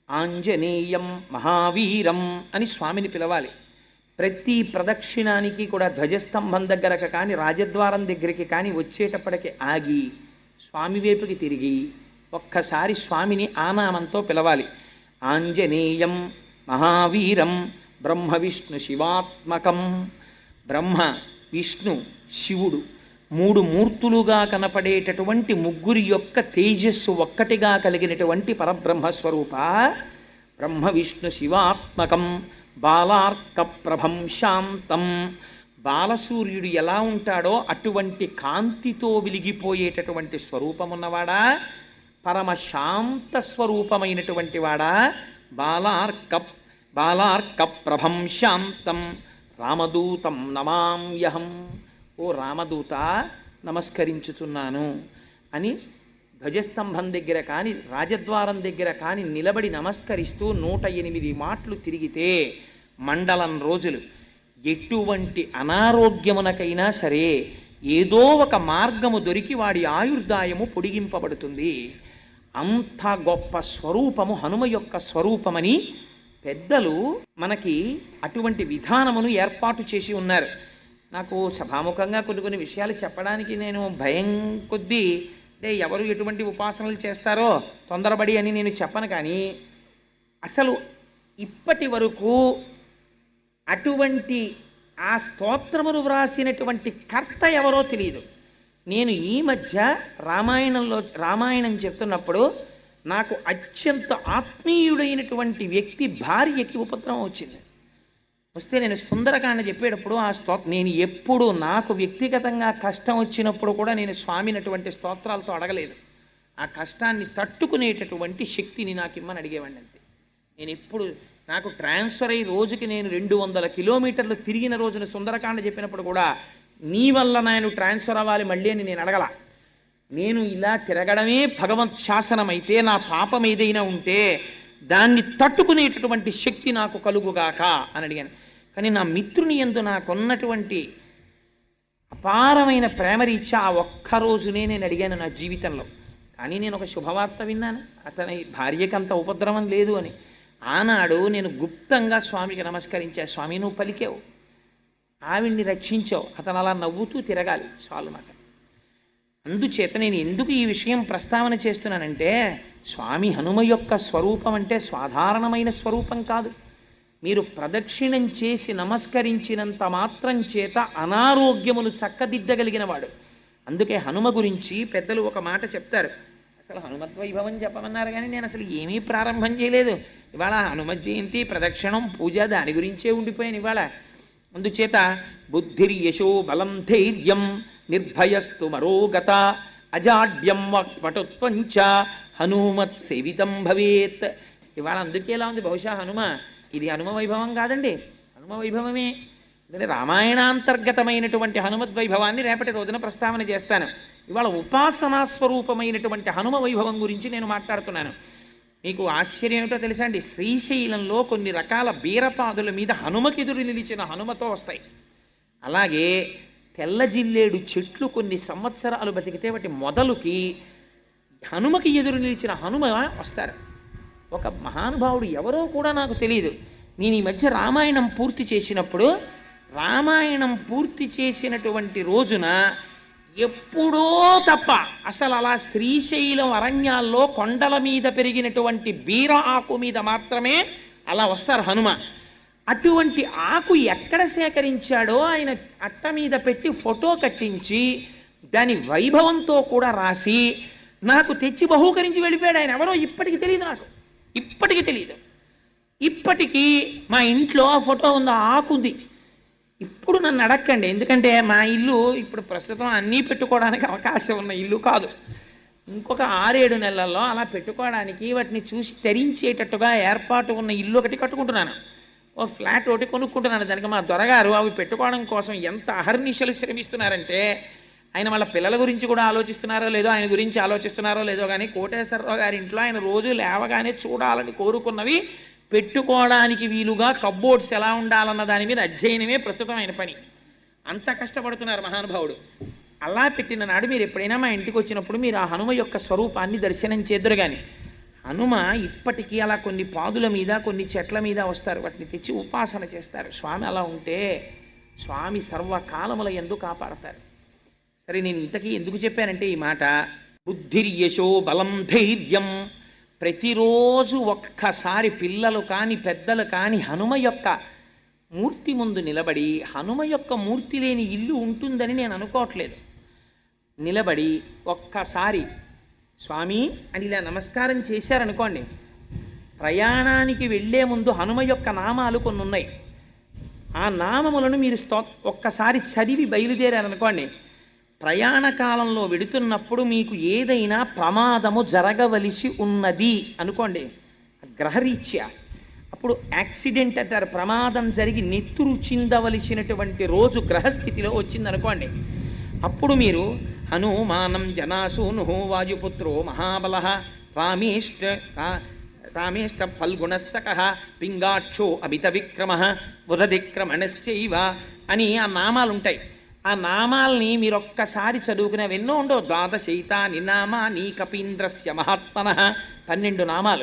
ఆంజనేయం మహావీరం అని స్వామిని పిలవాలి. ప్రతి ప్రదక్షిణానికి కూడా ధ్వజస్తంభం దగ్గరకు కానీ రాజద్వారం దగ్గరికి కానీ వచ్చేటప్పటికి ఆగి స్వామి వైపుకి తిరిగి ఒక్కసారి స్వామిని ఆనామంతో పిలవాలి. ఆంజనేయం మహావీరం బ్రహ్మ విష్ణు శివాత్మకం. బ్రహ్మ విష్ణు శివుడు మూడు మూర్తులుగా కనపడేటటువంటి ముగ్గురి యొక్క తేజస్సు ఒక్కటిగా కలిగినటువంటి పరబ్రహ్మస్వరూప బ్రహ్మ విష్ణు శివాత్మకం బాలార్క ప్రభం శాంతం. బాలసూర్యుడు ఎలా ఉంటాడో అటువంటి కాంతితో వెలిగిపోయేటటువంటి స్వరూపమున్నవాడా, పరమశాంత స్వరూపమైనటువంటి వాడా, బాలార్క ప్రభం శాంతం రామదూతం నమామ్యహం. ఓ రామదూత నమస్కరించుచున్నాను అని ధ్వజస్తంభం దగ్గర కానీ రాజద్వారం దగ్గర కానీ నిలబడి నమస్కరిస్తూ 108 మాటలు తిరిగితే మండలం రోజులు ఎటువంటి అనారోగ్యమునకైనా సరే ఏదో ఒక మార్గము దొరికి వాడి ఆయుర్దాయము పొడిగింపబడుతుంది. అంత గొప్ప స్వరూపము హనుమ యొక్క స్వరూపమని పెద్దలు మనకి అటువంటి విధానమును ఏర్పాటు చేసి ఉన్నారు. నాకు సభాముఖంగా కొన్ని విషయాలు చెప్పడానికి నేను భయం కొద్దీ, అంటే ఎవరు ఎటువంటి ఉపాసనలు చేస్తారో తొందరపడి అని నేను చెప్పను. కానీ అసలు ఇప్పటి వరకు అటువంటి ఆ స్తోత్రమును వ్రాసినటువంటి కర్త ఎవరో తెలియదు. నేను ఈ మధ్య రామాయణం చెప్తున్నప్పుడు నాకు అత్యంత ఆత్మీయుడైనటువంటి వ్యక్తి భార్యకి ఉపద్రవం వచ్చింది. వస్తే నేను సుందరకాండ చెప్పేటప్పుడు ఆ నేను ఎప్పుడు నాకు వ్యక్తిగతంగా కష్టం వచ్చినప్పుడు కూడా నేను స్వామిని అటువంటి స్తోత్రాలతో అడగలేదు. ఆ కష్టాన్ని తట్టుకునేటటువంటి శక్తిని నాకు ఇమ్మని అడిగేవాడిని అంతే. నేను ఎప్పుడు నాకు ట్రాన్స్ఫర్ అయ్యి రోజుకి నేను 200 కిలోమీటర్లు తిరిగిన రోజున సుందరకాండ చెప్పినప్పుడు కూడా నీ వల్ల నేను ట్రాన్స్ఫర్ అవ్వాలి మళ్ళీ అని నేను అడగల. నేను ఇలా తిరగడమే భగవత్ శాసనమైతే నా పాపం ఏదైనా ఉంటే దాన్ని తట్టుకునేటటువంటి శక్తి నాకు కలుగుగాక అని అడిగాను. కానీ నా మిత్రుని యందు నాకున్నటువంటి అపారమైన ప్రేమరీత్యా ఆ ఒక్కరోజునే నేను అడిగాను నా జీవితంలో. కానీ నేను ఒక శుభవార్త విన్నాను, అతని భార్యకి అంత ఉపద్రవం లేదు అని. ఆనాడు నేను గుప్తంగా స్వామికి నమస్కరించా. స్వామి నువ్వు పలికావు, ఆవిడ్ని రక్షించావు, అతను అలా నవ్వుతూ తిరగాలి చాలు మాట. అందుచేత నేను ఎందుకు ఈ విషయం ప్రస్తావన చేస్తున్నానంటే స్వామి హనుమ యొక్క స్వరూపం అంటే సాధారణమైన స్వరూపం కాదు. మీరు ప్రదక్షిణం చేసి నమస్కరించినంత మాత్రం చేత అనారోగ్యమును చక్కదిద్దగలిగిన వాడు. అందుకే హనుమ గురించి పెద్దలు ఒక మాట చెప్తారు. అసలు హనుమద్వైభవం చెప్పమన్నారు కానీ నేను అసలు ఏమీ ప్రారంభం చేయలేదు. ఇవాళ హనుమ జయంతి, ప్రదక్షిణం, పూజ దాని గురించే ఉండిపోయాను ఇవాళ. అందుచేత బుద్ధిర్యశో బలం ధైర్యం నిర్భయస్తు మరోగత అజాడ్యం వటుత్వంచ హనుమత్ సేవితం భవేత్. ఇవాళ అందుకే ఎలా ఉంది, బహుశా హనుమ ఇది హనుమ వైభవం కాదండి, హనుమ వైభవమే. అంటే రామాయణాంతర్గతమైనటువంటి హనుమద్వైభవాన్ని రేపటి రోజున ప్రస్తావన చేస్తాను. ఇవాళ ఉపాసనా స్వరూపమైనటువంటి హనుమ వైభవం గురించి నేను మాట్లాడుతున్నాను. మీకు ఆశ్చర్యం ఏమిటో తెలుసా అండి, శ్రీశైలంలో కొన్ని రకాల బీరపాదుల మీద హనుమకెదురు నిలిచిన హనుమతో వస్తాయి. అలాగే తెల్ల జిల్లేడు చెట్లు కొన్ని సంవత్సరాలు బతికితే వాటి మొదలుకి హనుమకి ఎదురు నిలిచిన హనుమ వస్తారు. ఒక మహానుభావుడు ఎవరో కూడా నాకు తెలియదు. నేను ఈ మధ్య రామాయణం పూర్తి చేసినప్పుడు, రామాయణం పూర్తి చేసినటువంటి రోజున ఎప్పుడో తప్ప అసలు అలా శ్రీశైలం అరణ్యాల్లో కొండల మీద పెరిగినటువంటి బీర ఆకు మీద మాత్రమే అలా వస్తారు హనుమ. అటువంటి ఆకు ఎక్కడ సేకరించాడో ఆయన అట్ట మీద పెట్టి ఫోటో కట్టించి దాని వైభవంతో కూడా రాసి నాకు తెచ్చి బహూకరించి వెళ్ళిపోయాడు. ఆయన ఎవరో ఇప్పటికి తెలియదు, నాకు ఇప్పటికీ తెలియదు. ఇప్పటికీ మా ఇంట్లో ఆ ఫోటో ఉంది, ఆ ఆకు ఉంది. ఇప్పుడు నన్ను అడక్కండి, ఎందుకంటే మా ఇల్లు ఇప్పుడు ప్రస్తుతం అన్నీ పెట్టుకోవడానికి అవకాశం ఉన్న ఇల్లు కాదు. ఇంకొక 6-7 నెలల్లో అలా పెట్టుకోవడానికి వాటిని చూసి తరించేటట్టుగా ఏర్పాటు ఉన్న ఇల్లు ఒకటి కట్టుకుంటున్నాను. ఓ ఫ్లాట్ ఒకటి కొనుక్కుంటున్నాను. దానికి మా దొరగారు అవి పెట్టుకోవడం కోసం ఎంత అహర్నిశలు శ్రమిస్తున్నారంటే, ఆయన వాళ్ళ పిల్లల గురించి కూడా ఆలోచిస్తున్నారో లేదో, ఆయన గురించి ఆలోచిస్తున్నారో లేదో కానీ కోటేశ్వరరావు గారి ఇంట్లో ఆయన రోజు లేవగానే చూడాలని కోరుకున్నవి పెట్టుకోవడానికి వీలుగా కబ్బోర్డ్స్ ఎలా ఉండాలన్న దాని మీద అధ్యయనమే ప్రస్తుతం ఆయన పని. అంత కష్టపడుతున్నారు మహానుభావుడు. అలా పెట్టిన నాడు మీరు ఎప్పుడైనా మా ఇంటికి వచ్చినప్పుడు మీరు ఆ హనుమ యొక్క స్వరూపాన్ని దర్శనం చేద్దురు. కానీ హనుమ ఇప్పటికీ అలా కొన్ని పాదుల మీద కొన్ని చెట్ల మీద వస్తారు, వాటిని తెచ్చి ఉపాసన చేస్తారు. స్వామి అలా ఉంటే స్వామి సర్వకాలముల యందు కాపాడతారు. సరే, నేను ఇంతకీ ఎందుకు చెప్పానంటే ఈ మాట, బుద్ధిర్యశో బలం ధైర్యం. ప్రతిరోజు ఒక్కసారి పిల్లలు కాని పెద్దలు కాని హనుమ యొక్క మూర్తి ముందు నిలబడి, హనుమ యొక్క మూర్తి లేని ఇల్లు ఉంటుందని నేను అనుకోవట్లేదు, నిలబడి ఒక్కసారి స్వామి అని ఇలా నమస్కారం చేశారనుకోండి, ప్రయాణానికి వెళ్ళే ముందు హనుమ యొక్క నామాలు కొన్ని ఉన్నాయి, ఆ నామములను మీరు ఒక్కసారి చదివి బయలుదేరారనుకోండి, ప్రయాణ కాలంలో వెడుతున్నప్పుడు మీకు ఏదైనా ప్రమాదము జరగవలసి ఉన్నది అనుకోండి గ్రహరీత్యా, అప్పుడు యాక్సిడెంట్ అంటారు, ప్రమాదం జరిగి నెత్తురు చిందవలసినటువంటి రోజు గ్రహస్థితిలో వచ్చిందనుకోండి, అప్పుడు మీరు హనుమానం జనాసూను వాయుపుత్రో మహాబల రామేష్ట ఫల్గుణస్సక పింగాక్షో అమిత విక్రమ బుధదిక్రమణశ్చైవ అని ఆ నామాలు ఉంటాయి. ఆ నామాల్ని మీరు ఒక్కసారి చదువుకునేవి ఎన్నో ఉండవు, ద్వాదశైతాని నామాని కపీంద్రస్య మహాత్మన, 12 నామాలు.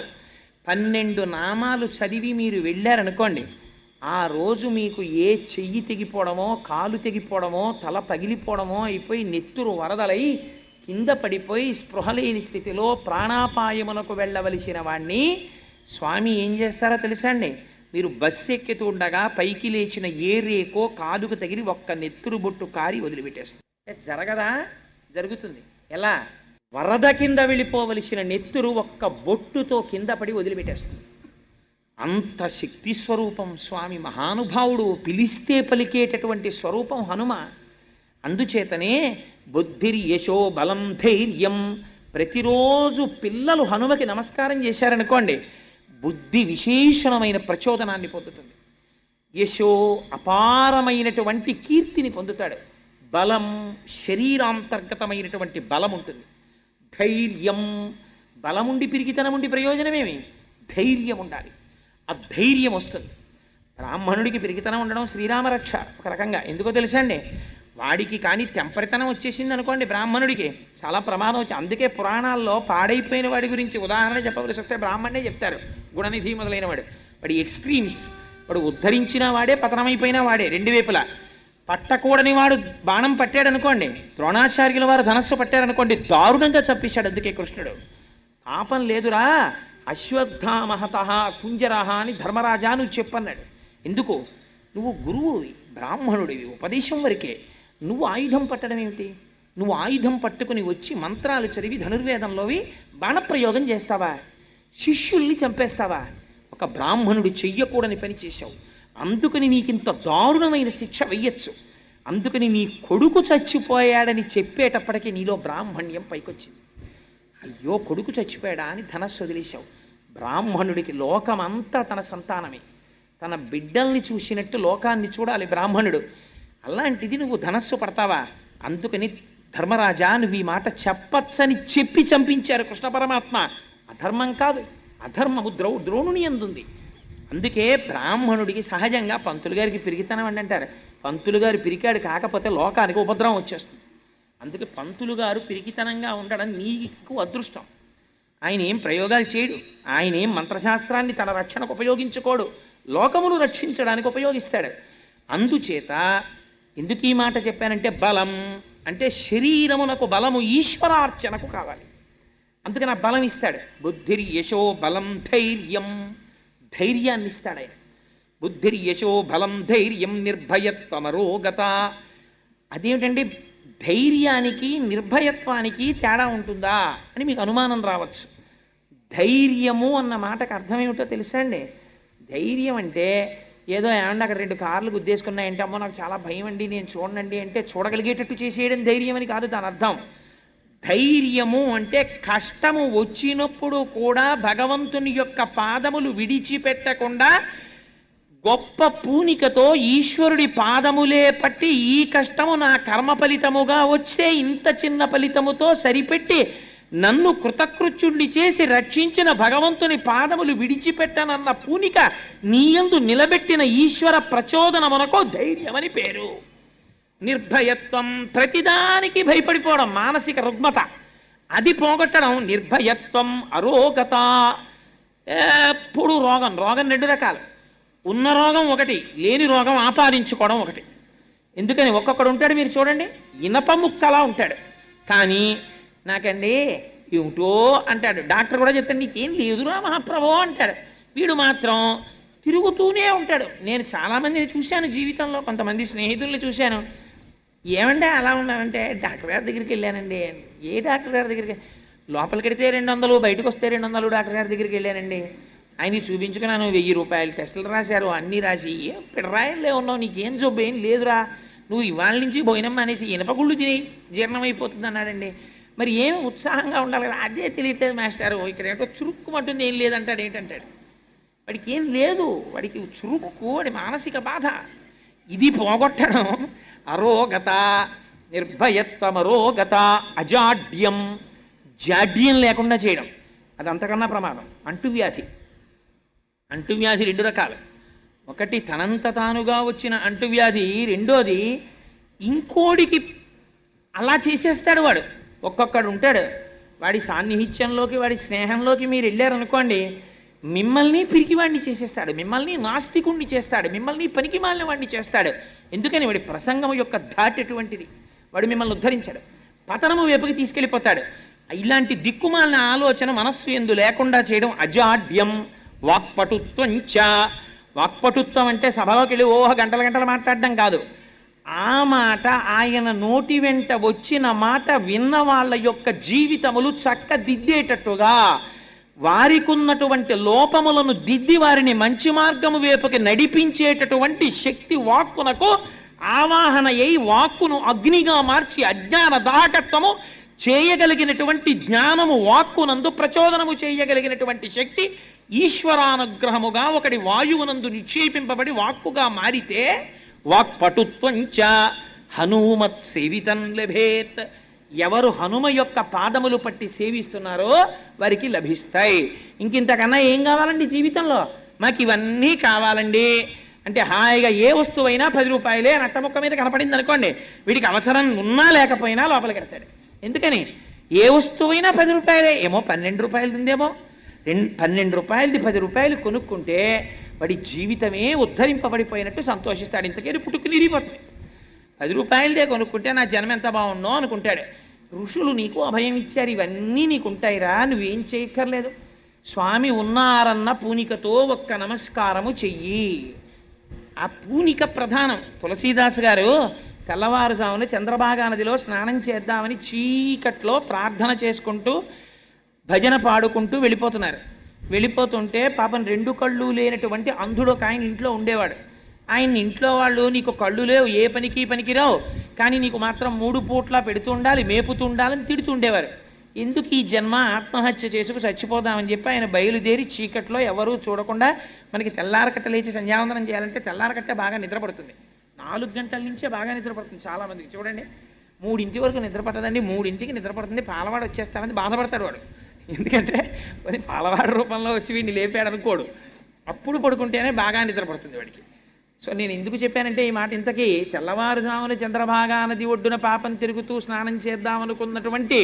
12 నామాలు చదివి మీరు వెళ్ళారనుకోండి, ఆ రోజు మీకు ఏ చెయ్యి తెగిపోవడమో కాలు తెగిపోవడమో తల పగిలిపోవడమో అయిపోయి నెత్తురు వరదలై కింద పడిపోయి స్పృహలేని స్థితిలో ప్రాణాపాయమునకు వెళ్ళవలసిన వాణ్ణి స్వామి ఏం చేస్తారో తెలుసా అండి, మీరు బస్సు ఎక్కుతూ ఉండగా పైకి లేచిన ఏ రేకో కాలుకు తగిలి ఒక్క నెత్తురు బొట్టు కారి వదిలిపెట్టేస్తుంది. జరగదా? జరుగుతుంది. ఎలా? వరద కింద వెళ్ళిపోవలసిన నెత్తురు ఒక్క బొట్టుతో కింద పడి వదిలిపెట్టేస్తుంది. అంత శక్తి స్వరూపం స్వామి, మహానుభావుడు, పిలిస్తే పలికేటటువంటి స్వరూపం హనుమ. అందుచేతనే బుద్ధిర్యశో బలం ధైర్యం. ప్రతిరోజు పిల్లలు హనుమకి నమస్కారం చేశారనుకోండి, బుద్ధి విశేషణమైన ప్రచోదనాన్ని పొందుతుంది. యశో అపారమైనటువంటి కీర్తిని పొందుతాడు. బలం శరీరాంతర్గతమైనటువంటి బలం ఉంటుంది. ధైర్యం, బలముండి పిరికితనముండి ప్రయోజనమేమి? ధైర్యం ఉండాలి. ఆ ధైర్యం వస్తుంది. బ్రాహ్మణుడికి పిరికితనం ఉండడం శ్రీరామరక్ష ఒక రకంగా. ఎందుకో తెలుసా అండి, వాడికి కానీ తెంపరితనం వచ్చేసింది అనుకోండి, బ్రాహ్మణుడికి చాలా ప్రమాదం వచ్చి. అందుకే పురాణాల్లో పాడైపోయిన వాడి గురించి ఉదాహరణ చెప్పవలసి వస్తే బ్రాహ్మణే చెప్తారు. గుణనిధి మొదలైన వాడి ఎక్స్ట్రీమ్స్, వాడు ఉద్ధరించిన వాడే పతనమైపోయిన వాడే. 2 వైపులా పట్టకూడని వాడు బాణం పట్టాడు అనుకోండి, ద్రోణాచార్యుల వారు ధనస్సు పట్టారనుకోండి, దారుణంగా చంపేశాడు. అందుకే కృష్ణుడు పాపం లేదురా అశ్వత్థామహత కుంజరహ అని ధర్మరాజా నువ్వు చెప్పన్నాడు. ఎందుకు? నువ్వు గురువువి, బ్రాహ్మణుడివి, ఉపదేశం వరకే. నువ్వు ఆయుధం పట్టడం ఏమిటి? నువ్వు ఆయుధం పట్టుకుని వచ్చి మంత్రాలు చదివి ధనుర్వేదంలోవి బాణప్రయోగం చేస్తావా? శిష్యుల్ని చంపేస్తావా? ఒక బ్రాహ్మణుడు చెయ్యకూడని పని చేశావు. అందుకని నీకింత దారుణమైన శిక్ష వెయ్యొచ్చు. అందుకని నీ కొడుకు చచ్చిపోయాడని చెప్పేటప్పటికీ నీలో బ్రాహ్మణ్యం పైకొచ్చింది. అయ్యో కొడుకు చచ్చిపోయాడా అని ధనస్సు వదిలేశావు. బ్రాహ్మణుడికి లోకమంతా తన సంతానమే. తన బిడ్డల్ని చూసినట్టు లోకాన్ని చూడాలి బ్రాహ్మణుడు. అలాంటిది నువ్వు ధనస్సు పడతావా? అందుకని ధర్మరాజా నువ్వు ఈ మాట చెప్పచ్చని చెప్పి చంపించారు కృష్ణ పరమాత్మ. అధర్మం కాదు, అధర్మము ద్రోణుని అందుంది. అందుకే బ్రాహ్మణుడికి సహజంగా పంతులు గారికి పిరికితనం అని అంటారు. పంతులు గారు పిరికాడు కాకపోతే లోకానికి ఉపద్రవం వచ్చేస్తుంది. అందుకే పంతులు గారు పిరికితనంగా ఉండడం నీకు అదృష్టం. ఆయన ఏం ప్రయోగాలు చేయడు, ఆయన ఏం మంత్రశాస్త్రాన్ని తన రక్షణకు ఉపయోగించుకోడు, లోకమును రక్షించడానికి ఉపయోగిస్తాడు. అందుచేత ఎందుకు ఈ మాట చెప్పానంటే, బలం అంటే శరీరమునకు బలము ఈశ్వరార్చనకు కావాలి. అందుకని ఆ బలం ఇస్తాడు. బుద్ధిర్యశో బలం ధైర్యం, ధైర్యాన్ని ఇస్తాడు ఆయన. బుద్ధిర్యశో బలం ధైర్యం నిర్భయత్వమరోగత. అదేమిటండి, ధైర్యానికి నిర్భయత్వానికి తేడా ఉంటుందా అని మీకు అనుమానం రావచ్చు. ధైర్యము అన్న మాటకు అర్థం ఏమిటో తెలుసా అండి? ధైర్యం అంటే ఏదో ఏమంటే అక్కడ 2 కార్లు గుద్దేసుకున్నాయంటే అమ్మో నాకు చాలా భయం అండి నేను చూడండి అంటే చూడగలిగేటట్టు చేసేయడం ధైర్యం అని కాదు దాని అర్థం. ధైర్యము అంటే కష్టము వచ్చినప్పుడు కూడా భగవంతుని యొక్క పాదములు విడిచిపెట్టకుండా గొప్ప పూనికతో ఈశ్వరుడి పాదములే పట్టి ఈ కష్టము నా కర్మ ఫలితముగా వచ్చే ఇంత చిన్న ఫలితముతో సరిపెట్టి నన్ను కృతకృత్యుణ్ణి చేసి రక్షించిన భగవంతుని పాదములు విడిచిపెట్టనన్న పూనిక నీయందు నిలబెట్టిన ఈశ్వర ప్రచోదనమునకు ధైర్యమని పేరు. నిర్భయత్వం, ప్రతిదానికి భయపడిపోవడం, మానసిక రుగ్మత. అది పోగొట్టడం నిర్భయత్వం, అరోగత. ఎప్పుడు రోగం, రోగం రెండు రకాలు. ఉన్న రోగం ఒకటి, లేని రోగం ఆపాదించుకోవడం ఒకటి. ఎందుకని ఒక్కొక్కడు ఉంటాడు, మీరు చూడండి, ఇనప ముక్కలా ఉంటాడు, కానీ నాకండి ఏమిటో అంటాడు. డాక్టర్ కూడా చెప్తాడు నీకేం లేదురా మహాప్రభో అంటాడు. వీడు మాత్రం తిరుగుతూనే ఉంటాడు. నేను చాలామందిని చూశాను జీవితంలో, కొంతమంది స్నేహితుల్ని చూశాను. ఏమంటే అలా ఉన్నానంటే డాక్టర్ గారి దగ్గరికి వెళ్ళానండి. ఏ డాక్టర్ గారి దగ్గరికి? లోపలికి వెడితే 200, బయటకు వస్తే 200 డాక్టర్ గారి దగ్గరికి వెళ్ళానండి. ఆయన్ని చూపించుకున్నాను, 1000 రూపాయలు టెస్టులు రాశారు, అన్నీ రాసి ఏం పిడరాయలే ఉన్నావు, నీకేం జబ్బు ఏం లేదురా, నువ్వు ఇవాళ నుంచి భోజనం అనేసి ఇనపగుళ్ళు తిని జీర్ణమైపోతుంది అన్నాడండి. మరి ఏం ఉత్సాహంగా ఉండాలి కదా, అదే తెలియట్లేదు మాస్టారు, ఇక్కడ ఏంటో చురుక్కుమంటుంది, ఏం లేదంటాడు. ఏంటంటాడు? వాడికి ఏం లేదు, వాడికి చురుక్కు, వాడి మానసిక బాధ. ఇది పోగొట్టడం అరోగత, నిర్భయత్వమరోగత, అజాడ్యం, జాడ్యం లేకుండా చేయడం, అది అంతకన్నా ప్రమాదం. అంటువ్యాధి. అంటువ్యాధి రెండు రకాలు. ఒకటి తనంత తానుగా వచ్చిన అంటువ్యాధి, రెండోది ఇంకోడికి అలా చేసేస్తాడు వాడు. ఒక్కొక్కడు ఉంటాడు, వాడి సాన్నిహిత్యంలోకి, వాడి స్నేహంలోకి మీరు వెళ్ళారనుకోండి, మిమ్మల్ని పిరికివాడిని చేసేస్తాడు, మిమ్మల్ని నాస్తికుణ్ణి చేస్తాడు, మిమ్మల్ని పనికి మాలిన వాడిని చేస్తాడు. ఎందుకని? వాడి ప్రసంగం యొక్క ధాట్ ఎటువంటిది, వాడు మిమ్మల్ని ఉద్ధరించాడు, పతనము వైపుకి తీసుకెళ్ళిపోతాడు. ఇలాంటి దిక్కుమాలిన ఆలోచన మనస్సు ఎందు లేకుండా చేయడం అజాడ్యం. వాక్పటుత్వంచ, వాక్పటుత్వం అంటే సభలోకి వెళ్ళి గంటల గంటలు మాట్లాడడం కాదు. ఆ మాట, ఆయన నోటి వెంట వచ్చిన మాట విన్న వాళ్ళ యొక్క జీవితములు చక్కదిద్దేటట్టుగా, వారికి ఉన్నటువంటి లోపములను దిద్ది వారిని మంచి మార్గము వైపుకి నడిపించేటటువంటి శక్తి వాక్కునకు ఆవాహన అయి, వాక్కును అగ్నిగా మార్చి అజ్ఞాన దాహకత్వము చేయగలిగినటువంటి జ్ఞానము వాక్కునందు ప్రచోదనము చేయగలిగినటువంటి శక్తి ఈశ్వరానుగ్రహముగా ఒకటి వాయువునందు నిక్షేపింపబడి వాక్కుగా మారితే వాక్పటుత్వంచ హనుమత్ సేవితం లభేత్. ఎవరు హనుమ యొక్క పాదములు పట్టి సేవిస్తున్నారో వారికి లభిస్తాయి. ఇంకింతకన్నా ఏం కావాలండి జీవితంలో? మాకు ఇవన్నీ కావాలండి అంటే హాయిగా ఏ వస్తువైనా 10 రూపాయలే నట్టముక్క మీద కనపడింది అనుకోండి, వీడికి అవసరం ఉన్నా లేకపోయినా లోపలికి వెడతాడు. ఎందుకని? ఏ వస్తువైనా 10 రూపాయలే, ఏమో 12 రూపాయలు ఉందేమో, 12 రూపాయలది 10 రూపాయలు కొనుక్కుంటే వాడి జీవితమే ఉద్ధరింపబడిపోయినట్టు సంతోషిస్తాడు. ఇంతకేది పుట్టుకు నిరిగిపోతుంది. 10 రూపాయలదే కొనుక్కుంటే నా జన్మ ఎంత బాగుండో అనుకుంటాడు. ఋషులు నీకు అభయం ఇచ్చారు, ఇవన్నీ నీకు ఉంటాయిరా, నువ్వేం చేయక్కర్లేదు. స్వామి ఉన్నారన్న పూనికతో ఒక్క నమస్కారము చెయ్యి. ఆ పూనిక ప్రధానం. తులసీదాస్ గారు తెల్లవారుజామున చంద్రభాగా నదిలో స్నానం చేద్దామని చీకట్లో ప్రార్థన చేసుకుంటూ భజన పాడుకుంటూ వెళ్ళిపోతున్నారు. వెళ్ళిపోతుంటే పాపం 2 కళ్ళు లేనటువంటి అంధుడు ఒక ఆయన ఇంట్లో ఉండేవాడు. ఆయన ఇంట్లో వాళ్ళు నీకు కళ్ళు లేవు, ఏ పనికి పనికిరావు, కానీ నీకు మాత్రం 3 పూట్లా పెడుతూ ఉండాలి, మేపుతూ ఉండాలని తిడుతుండేవారు. ఎందుకు ఈ జన్మ, ఆత్మహత్య చేసుకు చచ్చిపోదామని చెప్పి ఆయన బయలుదేరి చీకట్లో ఎవరూ చూడకుండా, మనకి తెల్లారకట్ట లేచి సంధ్యావందనం చేయాలంటే తెల్లారకట్టే బాగా నిద్రపడుతుంది, 4 గంటల నుంచే బాగా నిద్రపడుతుంది. చాలామందికి చూడండి 3 వరకు నిద్రపట్టదండి, 3కి నిద్రపడుతుంది, పాలవాడు వచ్చేస్తామని బాధపడతాడు వాడు. ఎందుకంటే మరి పాలవాడు రూపంలో వచ్చి వీడిని లేపాడు అనుకోడు, అప్పుడు పడుకుంటేనే బాగా నిద్రపడుతుంది వాడికి. సో నేను ఎందుకు చెప్పానంటే ఈ మాట, ఇంతకీ తెల్లవారుజామున చంద్రభాగా నది ఒడ్డున పాపం తిరుగుతూ స్నానం చేద్దామనుకున్నటువంటి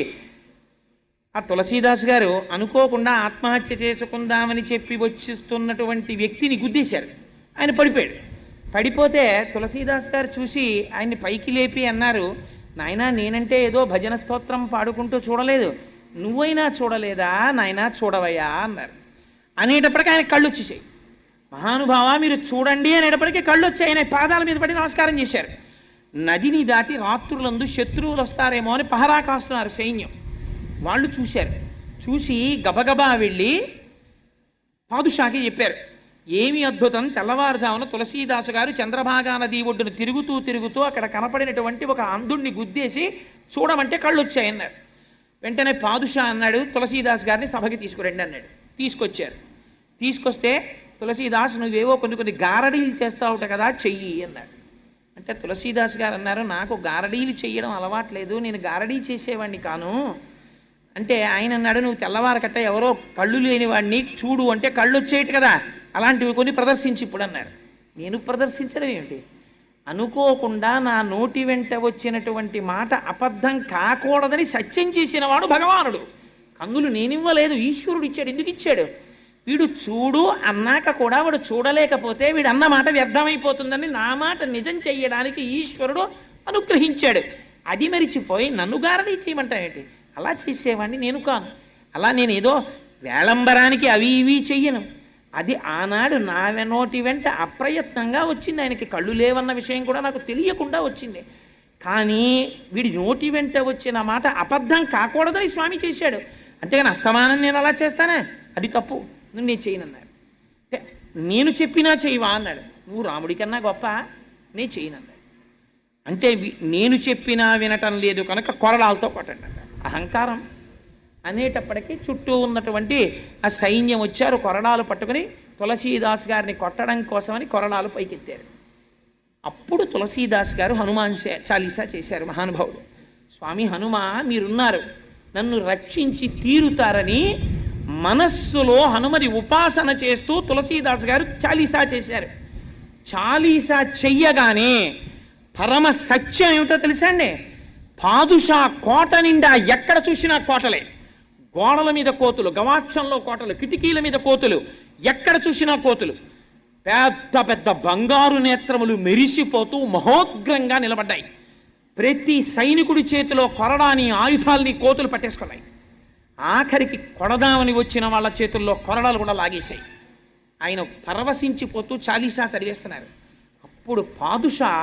ఆ తులసీదాస్ గారు అనుకోకుండా ఆత్మహత్య చేసుకుందామని చెప్పి వచ్చిస్తున్నటువంటి వ్యక్తిని గుద్దేశారు. ఆయన పడిపోయాడు. పడిపోతే తులసీదాస్ గారు చూసి ఆయన్ని పైకి లేపి అన్నారు, నాయనా నేనంటే ఏదో భజన స్తోత్రం పాడుకుంటూ చూడలేదు, నువ్వైనా చూడలేదా నాయనా, చూడవయ్యా అన్నారు. అనేటప్పటికీ ఆయన కళ్ళు వచ్చేసాయి. మహానుభావ మీరు చూడండి అనేటప్పటికీ కళ్ళు వచ్చి ఆయన పాదాల మీద పడి నమస్కారం చేశారు. నదిని దాటి రాత్రులందు శత్రువులు వస్తారేమో అని పహరా కాస్తున్నారు సైన్యం. వాళ్ళు చూశారు. చూసి గబగబా వెళ్ళి పాదుషాకి చెప్పారు, ఏమి అద్భుతం, తెల్లవారుజామున తులసీదాసు గారు చంద్రభాగా నది ఒడ్డును తిరుగుతూ అక్కడ కనపడినటువంటి ఒక అంధుడిని గుద్దేసి చూడమంటే కళ్ళు వచ్చాయన్నారు. వెంటనే పాదుషా అన్నాడు, తులసీదాస్ గారిని సభకి తీసుకురండి అన్నాడు. తీసుకొచ్చారు. తీసుకొస్తే తులసీదాస్ నువ్వేవో కొన్ని గారడీలు చేస్తావుట కదా, చెయ్యి అన్నాడు. అంటే తులసీదాస్ గారు అన్నారు, నాకు గారడీలు చెయ్యడం అలవాట్లేదు, నేను గారడీ చేసేవాడిని కాను. అంటే ఆయన అన్నాడు, నువ్వు తెల్లవారకట్ట ఎవరో కళ్ళు లేని వాడిని చూడు అంటే కళ్ళు వచ్చేయట కదా, అలాంటివి కొన్ని ప్రదర్శించి ఇప్పుడు అన్నారు. నేను ప్రదర్శించడం ఏమిటి? అనుకోకుండా నా నోటి వెంట వచ్చినటువంటి మాట అబద్ధం కాకూడదని సత్యం చేసినవాడు భగవానుడు. కన్నులు నేనివ్వలేదు, ఈశ్వరుడు ఇచ్చాడు. ఎందుకు ఇచ్చాడు? వీడు చూడు అన్నాక కూడా వాడు చూడలేకపోతే వీడు అన్న మాట వ్యర్థమైపోతుందని నా మాట నిజం చెయ్యడానికి ఈశ్వరుడు అనుగ్రహించాడు. అది మరిచిపోయి నన్ను గారడీ చేయమంటాయేంటి? అలా చేసేవాడిని నేను కాను. అలా నేను ఏదో వేళంబరానికి అవి ఇవి చెయ్యను. అది ఆనాడు నా నోటి వెంట అప్రయత్నంగా వచ్చింది. ఆయనకి కళ్ళు లేవన్న విషయం కూడా నాకు తెలియకుండా వచ్చింది. కానీ వీడి నోటి వెంట వచ్చిన మాట అబద్ధం కాకూడదని స్వామి చేశాడు. అంతేగాని అస్తమానం నేను అలా చేస్తానా? అది తప్పు, నేను చేయనన్నాడు. నేను చెప్పినా చేయవా అన్నాడు. నువ్వు రాముడి కన్నా గొప్ప, నేను చేయనన్నాడు. అంటే నేను చెప్పినా వినటం లేదు కనుక కొరడాలతో కొట్టండి అన్నాడు. అహంకారం అనేటప్పటికీ చుట్టూ ఉన్నటువంటి ఆ సైన్యం వచ్చారు కొరడాలు పట్టుకుని తులసీదాస్ గారిని కొట్టడం కోసమని కొరడాలు పైకెత్తారు. అప్పుడు తులసీదాస్ గారు హనుమాన్ చాలీసా చేశారు. మహానుభావుడు స్వామి హనుమ మీరున్నారు, నన్ను రక్షించి తీరుతారని మనస్సులో హనుమని ఉపాసన చేస్తూ తులసీదాస్ గారు చాలీసా చేశారు. చాలీసా చెయ్యగానే పరమ సత్యం ఏమిటో తెలుసా అండి? పాదుషా కోట నిండా ఎక్కడ చూసినా కోటలే, గోడల మీద కోతులు, గవాక్షంలో కోటలు, కిటికీల మీద కోతులు, ఎక్కడ చూసినా కోతులు, పెద్ద పెద్ద బంగారు నేత్రములు మెరిసిపోతూ మహోగ్రంగా నిలబడ్డాయి. ప్రతి సైనికుడి చేతిలో కొరడాని ఆయుధాలని కోతులు పట్టేసుకున్నాయి. ఆఖరికి కొడదామని వచ్చిన వాళ్ళ చేతుల్లో కొరడాలు కూడా లాగేశాయి. ఆయన పరవశించిపోతూ చాలీసా చదివేస్తున్నారు. అప్పుడు పాదుషా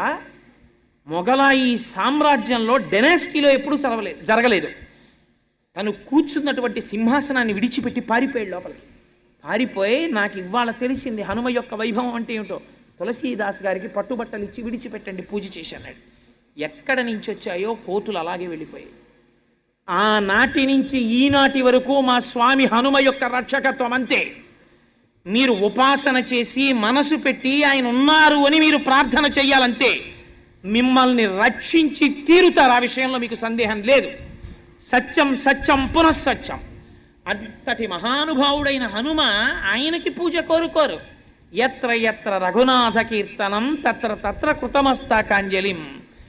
మొఘలాయి సామ్రాజ్యంలో డెనాసిటీలో ఎప్పుడూ జరగలేదు. తను కూర్చున్నటువంటి సింహాసనాన్ని విడిచిపెట్టి పారిపోయాడు లోపలికి. పారిపోయి నాకు ఇవాళ తెలిసింది హనుమ యొక్క వైభవం అంటే ఏమిటో. తులసీదాస్ గారికి పట్టుబట్టలు ఇచ్చి విడిచిపెట్టండి, పూజ చేశాడు. ఎక్కడ నుంచి వచ్చాయో కోతులు అలాగే వెళ్ళిపోయాయి. ఆనాటి నుంచి ఈనాటి వరకు మా స్వామి హనుమ యొక్క రక్షకత్వం అంతే. మీరు ఉపాసన చేసి మనసు పెట్టి ఆయన ఉన్నారు అని మీరు ప్రార్థన చెయ్యాలంతే. మిమ్మల్ని రక్షించి తీరుతారు, ఆ విషయంలో మీకు సందేహం లేదు. సత్యం సత్యం పునఃసత్యం. అంతటి మహానుభావుడైన హనుమ ఆయనకి పూజ కోరుకోరు. ఎత్ర ఎత్ర రఘునాథ కీర్తనం తత్ర తత్ర కృతమస్తాకాంజలిం.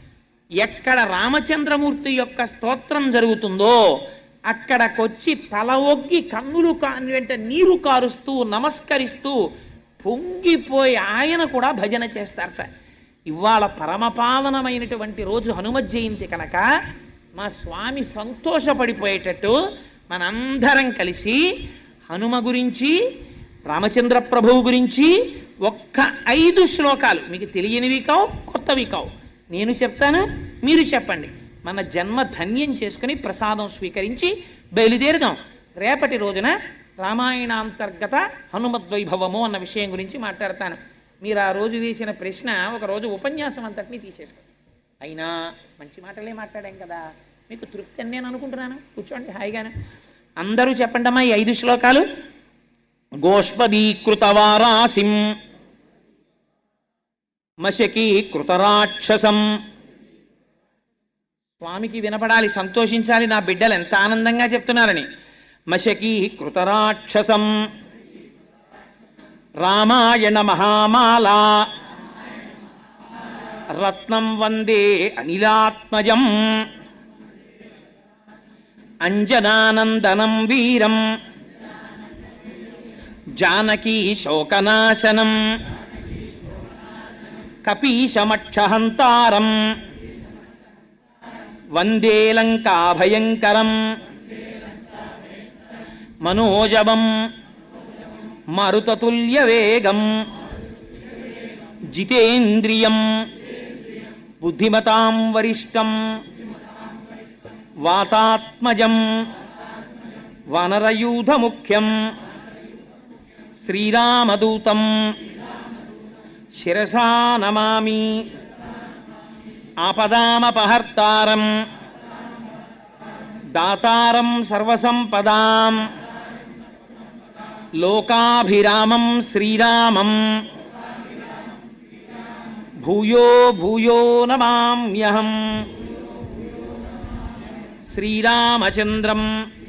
ఎక్కడ రామచంద్రమూర్తి యొక్క స్తోత్రం జరుగుతుందో అక్కడకొచ్చి తల ఒగ్గి కన్నులు వెంట నీరు కారుస్తూ నమస్కరిస్తూ పొంగిపోయి ఆయన కూడా భజన చేస్తారట. ఇవాళ పరమపావనమైనటువంటి రోజు హనుమ జయంతి కనుక మా స్వామి సంతోషపడిపోయేటట్టు మనందరం కలిసి హనుమ గురించి, రామచంద్ర ప్రభువు గురించి ఒక్క 5 శ్లోకాలు, మీకు తెలియనివి కావు, కొత్తవి కావు, నేను చెప్తాను, మీరు చెప్పండి. మన జన్మ ధన్యం చేసుకుని ప్రసాదం స్వీకరించి బయలుదేరుదాం. రేపటి రోజున రామాయణాంతర్గత హనుమద్వైభవము అన్న విషయం గురించి మాట్లాడతాను. మీరు ఆ రోజు వేసిన ప్రశ్న ఒకరోజు ఉపన్యాసం అంతటినీ తీసేసుకోండి. అయినా మంచి మాటలే మాట్లాడాం కదా, మీకు తృప్తి అని నేను అనుకుంటున్నాను. కూర్చోండి హాయిగానే. అందరూ చెప్పండమ్మా ఈ 5 శ్లోకాలు. గోష్పదీకృతవారాసిం మశకీకృతరాక్షసం. స్వామికి వినపడాలి, సంతోషించాలి, నా బిడ్డలు ఎంత ఆనందంగా చెప్తున్నారని. మశకీకృతరాక్షసం రామాయణ మహామాలా రత్నం వందే అనిలాత్మజం అంజనానందనం వీరం జానకీ శోకనాశనం కపీశమక్షహంతారం వందే లంకాభయంకరం మనోజవం మరుతతుల్యవేగం జితేంద్రియం బుద్ధిమతాం వరిష్టం వాతాత్మజం వనరయూధముఖ్యం శ్రీరామదూతం శిరసా నమామి. ఆపదామపహర్తారం దాతారం సర్వసంపదాం లోకాభిరామం శ్రీరామం భూయో భూయో నమామ్యహం. శ్రీరామచంద్రం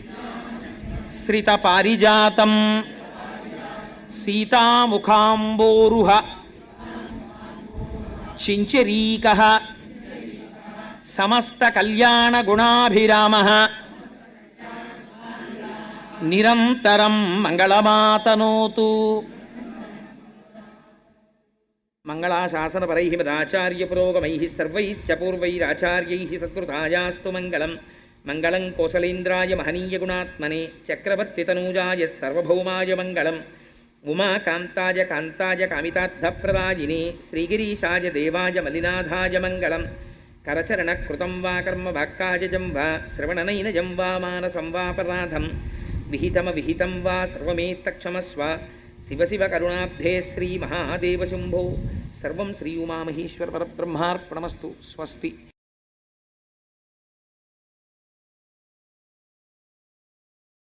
శ్రితపారిజాతం సీతాముఖాంబోరుహ చించరీకః సమస్త కళ్యాణ గుణాభిరామః నిరంతరం మంగళమాతనోతు. మంగళాశాసనపరైః మదాచార్య పురోగమైః సర్వైశ్చ పూర్వైరాచార్యైః సత్కృతాయాస్తు మంగళం. మంగళం కోసలేంద్రాయ మహనీయ గుణాత్మనే చక్రవర్తి తనూజాయ సర్వభౌమాయ మంగళం. ఉమాకాంతాయ కాంతాయ కామితార్థప్రదాయినే శ్రీగిరీశాయ దేవాయ మలినాథాయ మంగళం. కరచరణకృతం వా కర్మ వాక్కాయజం వా శ్రవణనైనజం వా మానసం వాపరాధం విహితమవిహితం వా సర్వమేత్తక్షమస్వ. శివ శివ కరుణాబ్ధే శ్రీ మహాదేవ శంభో. సర్వం శ్రీ ఉమామహేశ్వర పరబ్రహ్మార్పణమస్తు. స్వస్తి.